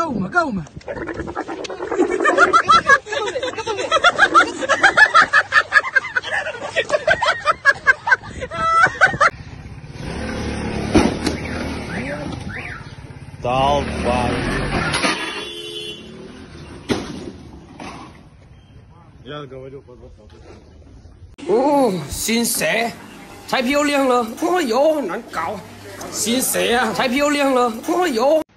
够吗？够吗？ 早饭。 哦，新蛇，太漂亮了！哎呦，难搞。新蛇啊，太漂亮了！哎呦。